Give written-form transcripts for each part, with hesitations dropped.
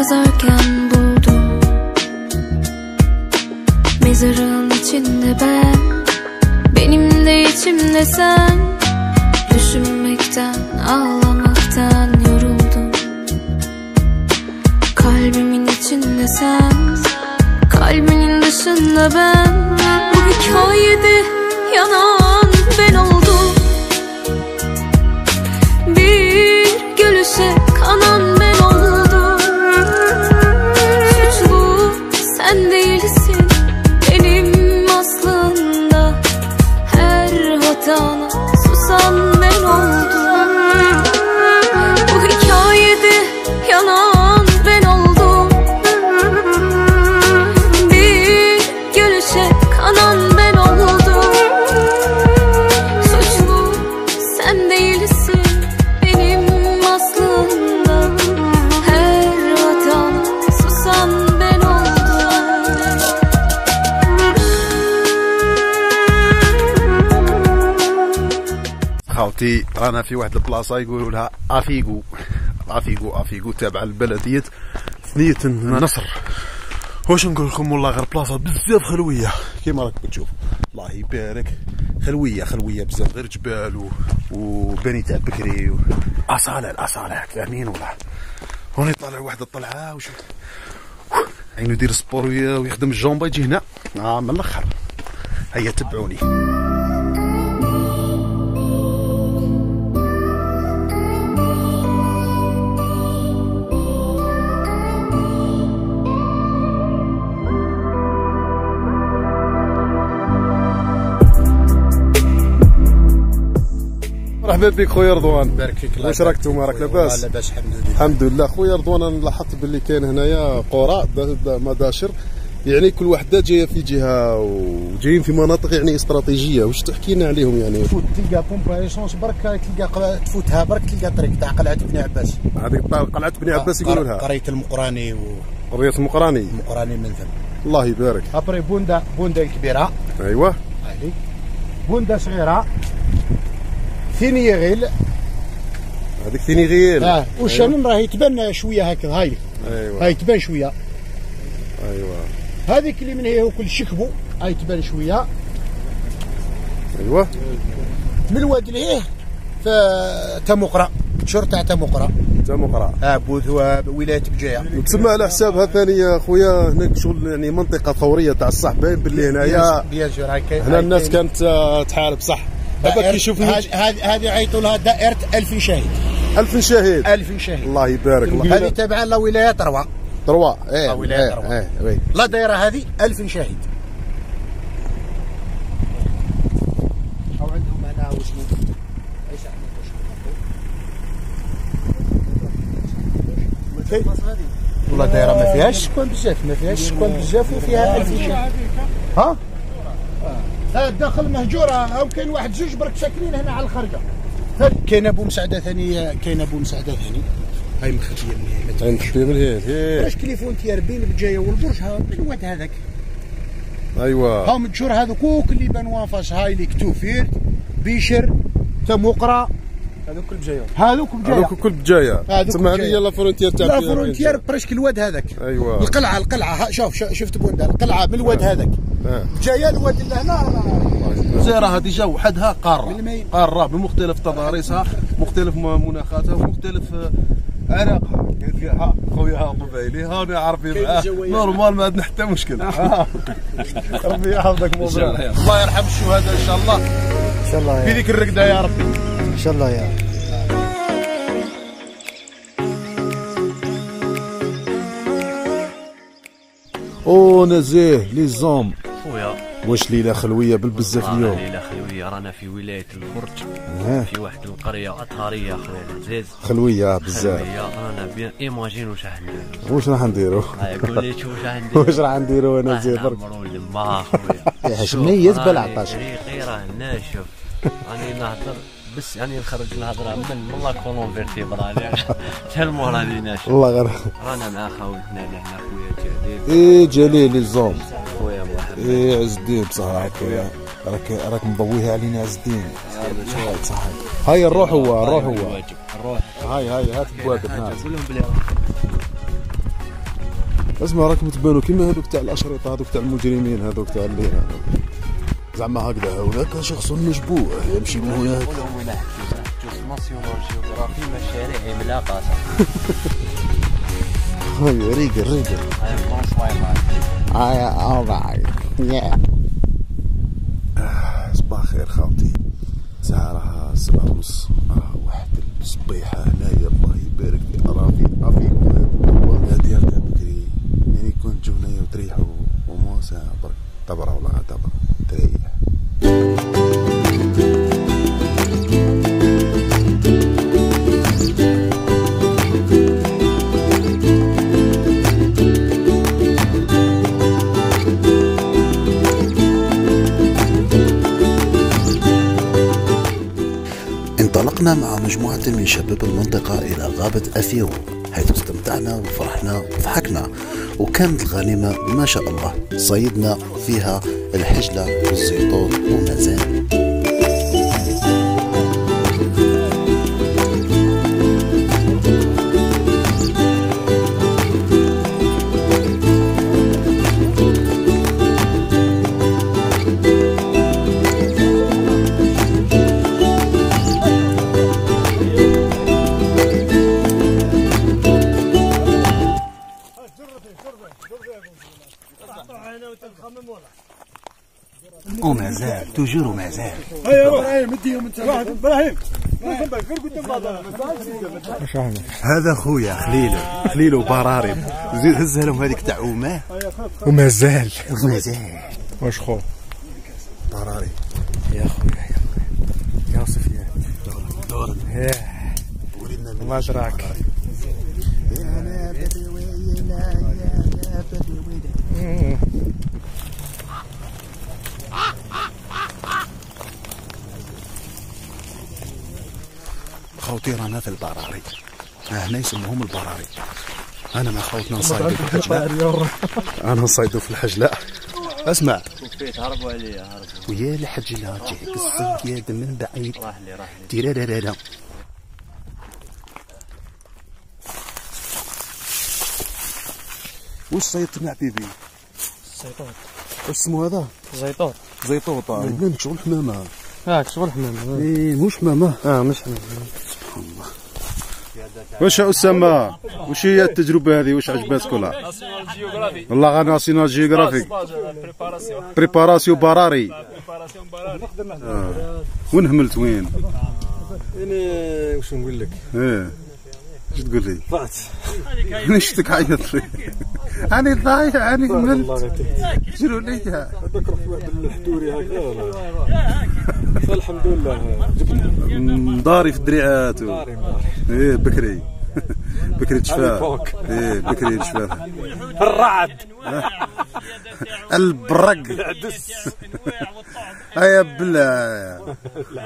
yazarken buldum. Mezarın içinde ben, benim de içimde sen. Düşünmekten, ağlamaktan yoruldum. Kalbimin içinde sen, kalbinin dışında ben. Bu hikayede yanan ben oldum. Bir gülüşe kanan ben oldum. Suçlu sen değilsin benim aslında. Her hatana susan ben oldum. Bu hikayede yanan ben oldum. Bir gülüşe kanan ben oldum. Suçlu sen değilsin benim aslında. Her hatana susan ben oldum. خاوتي رانا في واحد البلاصه يقولوا لها افيغو افيغو افيغو تابعه لبلديه ثنيه النصر. واش نقول لكم والله غير بلاصه بزاف خلويه كيما راكم تشوف. الله يبارك خلويه خلويه بزاف غير جبال وبني تاع بكري اصاله الاصاله فاهمين ولا. هون يطلع واحد الطلعه وشوف عينو يدير سبور ويخدم الجومبا يجي هنا من الاخر. هيا تبعوني. مرحبا بك خويا رضوان. بارك فيك. واش راك نتوما راك لاباس؟ لاباس الحمد لله. الحمد لله. خويا رضوان انا لاحظت باللي كاين هنايا قرى مداشر، يعني كل وحده جايه في جهه وجايين في مناطق يعني استراتيجيه. واش تحكي لنا عليهم يعني؟ تفوت تلقى بومبا ايسونس برك تلقى تفوتها برك تلقى طريق تاع قلعه بن عباس. هذيك قلعه بن عباس يقولوا لها قريه المقراني قريه المقراني. المقراني من ثم. الله يبارك. ابري بوندا كبيره. ايوا. هذه بوندا صغيره ثينيغيل. هذيك ثينيغيل. وشنن راهي تبان شويه هكذا. هاي ايوا هاي تبان شويه. ايوا. هذيك اللي من هي وكل شكبو هاي تبان شويه. ايوا. من الواد لهيه تمقرا شور تاع تمقرا. بوذوه ولايه بجايه. تسمى على حسابها ثاني خويا هناك شغل يعني منطقه ثوريه تاع الصح. باين باللي هنايا هنا الناس كانت تحارب صح. دابا كيشوفني هذه عيطوا لها دائره 1000 شهيد. 1000 شهيد. 1000 شهيد. الله يبارك. الله هذه تابعه لولايه طروى. طروى ولايه طروى. وي. لا دايره هذه 1000 شهيد. او عندهم هنا واسمه والله دايره ما فيهاش سكان بزاف، ما فيهاش سكان بزاف وفيها 1000 شهيد. ها الداخل مهجوره. او كاين واحد زوج برك ساكنين هنا على الخرجه. كاين ابو مسعده ثاني. هاي مخفيه من هنا. هاي مخفيه من هنا. واش كليفون تيربين بجايه والبرج. ها من الواد هذاك. ايوا. ها متشور هذوك كوك اللي بانوا فاس. هاي اللي كتوفير بيشر تمقرا هذوك كل بجايه. تسمى هذه لا فرونتيير تاع لا فرونتيير برشك الواد هذاك. ايوا. القلعه شفت بوندا القلعه من الواد هذاك. بجايه الواد اللي هنا. الجزيره هذه جا وحدها قاره بمختلف تضاريسها، مختلف مناخاتها، ومختلف عراقها. قلت لي ها خويا قبايلي هاني عارفين معاه نورمال ما عندنا حتى مشكل. ربي يحفظك مبروك. الله يرحم الشهداء ان شاء الله. ان شاء الله في ذيك الرقده يا ربي. ان شاء الله يا رب. او نزيه لي زوم. خويا واش ليله خلويه بالبزاف اليوم؟ ليله خلويه. رانا في ولايه البرج في واحد القريه اثريه خويا عزيز. خلويه بزاف. رانا بيان ايماجين واش راح نديرو. واش راح نديرو؟ قول لي شوف واش راح نديرو. واش راح نديرو انا زين برك. نعمرو الماء خويا. يا حشميه بلا عطاش. راه ناشف. راني نهضر بس يعني نخرج الهضره من لا كولون فيرتيبرال. تالمو راني ناشف. والله غير رانا مع خاوتنا هنا خويا جليل. ايه جليل الزوم. خويا مرحبا. ايه عز الدين بصح راك مضويها علينا عز الدين. صح. هاي الروح هو الروح. هاي هات بواقف. قول لهم بلي اسمع راكم تبانوا كيما هذوك تاع الاشرطه، هذوك تاع المجرمين، هذوك تاع اللي زعما هكذا. هناك شخص مشبوه يمشي من هناك. ناسيونال جيوغرافي مشاريع عملاقه. هاي ريقل صباح الخير خاوتي. الساعة راها 7:30. واحد الصبيحة هنايا الله يبارك في أرافيكم هادي هكا بكري، يعني كنت تجو هنايا وتريحو ومو ساعة برك طبرة ولا طبرة تريح. انطلقنا مع مجموعة من شباب المنطقة إلى غابة أفيغو، حيث استمتعنا وفرحنا وضحكنا، وكانت الغنيمة ما شاء الله. صيدنا فيها الحجلة والزيطون ومازال. وما زال توجور وما زال. هيا ابراهيم اديهم انت. ابراهيم هذا خويا خليل وبراري، زيد هزها لهم هذيك تاع وما زال واش خو براري يا خويا يا سفيان دور الله يدراك. خوتي رانا في البراري، هنا يسموهم البراري. انا مع خوتنا نصيدوا في الحجله، انا نصيدوا في الحجله. اسمع هربوا عليا هربوا ويا الحجله جاك الصياد من بعيد. راح لي تيرارارا. واش صيدت مع بيبي؟ زيطوط. واش اسمه هذا؟ زيطوط. زيطوطه. يبان شغل حمامه. شغل حمامه. ايه مش حمامه. مش حمامه. سبحان الله. واش اسامه واش هي التجربه هذه؟ واش عجبتك ولا؟ ناسيونال جيوغرافي. والله غير ناسيونال جيوغرافيك. بريباراسيون براري. وين هملت وين؟ انا واش نقول لك؟ اش تقول لي؟ طلعت. انا شفتك عيط لي. انا ضايع انا هملت. شنو ليا؟ هذاك رحت واحد الحدوري هكذا. فالحمد لله جبنا. داري في الدريعات. ايه بكري. بكري تشفاه. ايه بكري تشفاه. الرعد. البرق. هيا بالله.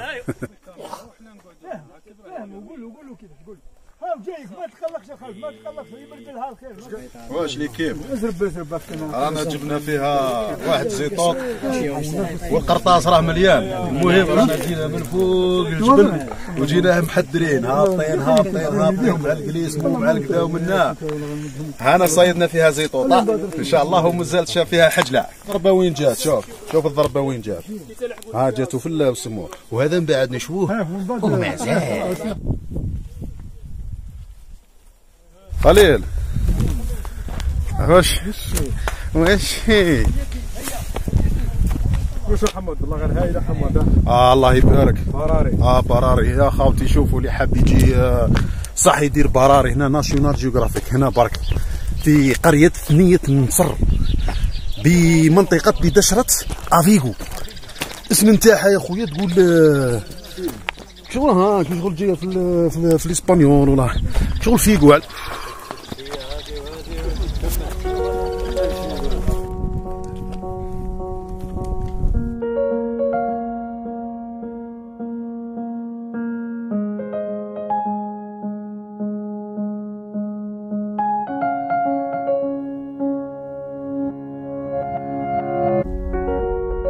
قولوا كذا تقول ها جايك ما تقلقش يا خالد ما تقلقش يبرد لها الخير. واش لي كيف؟ زرب رانا جبنا فيها واحد زيطوط والقرطاس راه مليان. المهم رانا جينا من فوق الجبل وجيناه محدرين هابطين مع الكليس ومع الكدا ومنا. هانا صيدنا فيها زيطوطه ان شاء الله ومازالت شاف فيها حجله. الضربه وين جات؟ شوف الضربه وين جات. ها جاتو في السمور وهذا من بعد نشوفوه وما زال. خليل واش محمد الله غير هايله حمد. الله يبارك. براري. براري يا خاوتي. شوفوا اللي حاب يجي صح يدير براري هنا ناسيونال جيوغرافيك هنا برك في قرية ثنية النصر بمنطقة بدشرة أفيغو. اسم نتاعها يا خويا تقول شغل شغل جايه في الاسبانيول ولا شغل فيغو.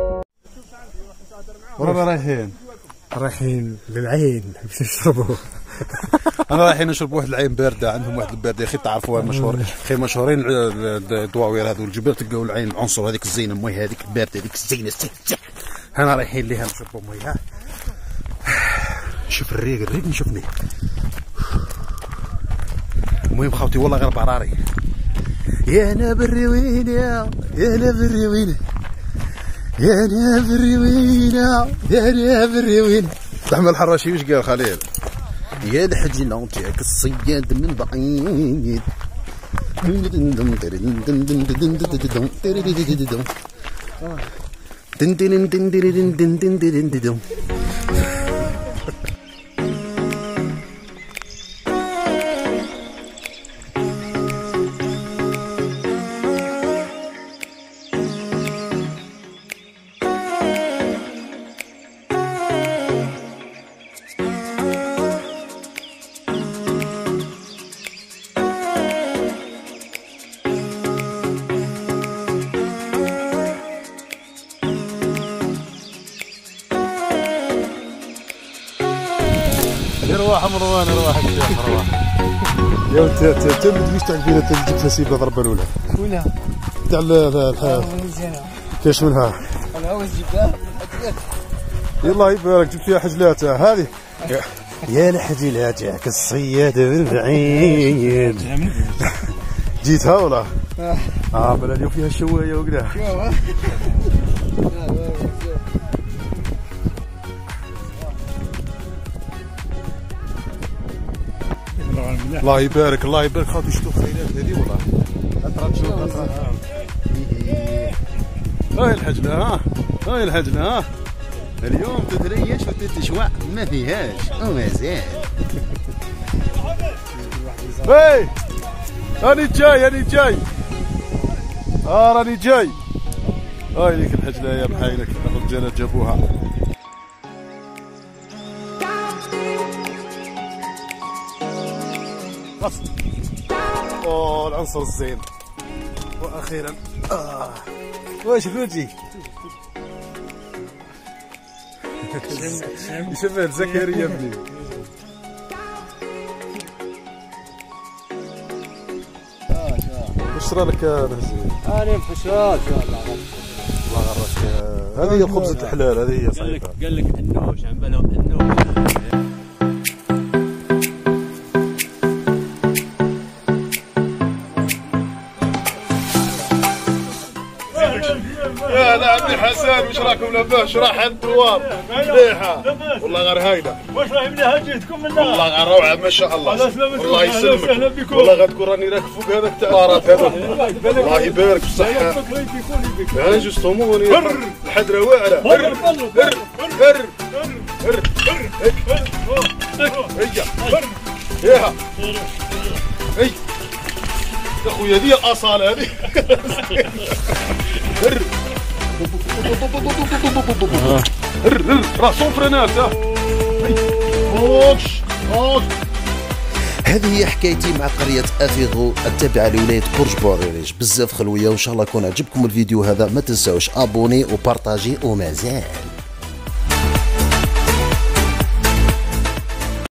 ورانا رايحين للعين باش نشربوا. انا رايحين نشرب واحد العين بارده، عندهم واحد البارده يا اخي تعرفوها مشهور اخي، مشهورين الدواوير هذو الجبال تلقاو العين العنصر هذيك الزينه موي هذيك البارده هذيك الزينه هنا رايحين ليها نشربوا مويها. شوف الريق نشوفني. المهم خاوتي والله غير براري. يا نابري وين يا نابري وين يا نابري وين يا نابري وين. احمد الحراشي واش قال خليل؟ يا الحجنة جاك الصياد من بعيد. رواح مروان رواح الشيخ رواح. يا انت ما تجيش تعرفين انت جبت نسيبه ضربه الاولى. وينها؟ تاع كاش منها؟ انا عاوز جبتها يلا يبارك جبت فيها حجلات هذه. يا الحجلات جاك الصياد من بعيد. جيتها ولا؟ بلا اليوم فيها الشوايه وكذا. الله يبارك الله يبارك خاطر شفتوا الخيرات هذه والله. هاي الحجله هاي الحجله اليوم تتريش وتتشوع ما فيهاش ومازال. هاي راني جاي راني جاي. هاي ليك الحجله يا بحيلك الرجاله جابوها. العنصر الزين واخيرا. واش فوتي شمال زكريا ابني. واش صرالك بهزين؟ انا مفشال الله غرك. هذه هي خبزة الحلال هذه هي صحيحة. قال لك النوش عم بالهم النوش. يا لا عمي حسن وش راكم لاباس؟ راح الدوار مليحه والله غير هايله. واش راهي مليحه جيتكم منها؟ والله غير روعه ما شاء الله. الله يسلمك والله غتكون راني راكب فوق هذاك تاع الطارات هذا. الله يبارك بالصحه. ها جوستومون الحدره واعره. هر يا خويا هذه الاصاله هذه. راه سونفرينات. هذه هي حكايتي مع قرية افيغو التابعة لولاية برج بوريريج. بزاف خلوية وان شاء الله يكون عجبكم الفيديو هذا. ما تنساوش ابوني وبارطاجي ومازال.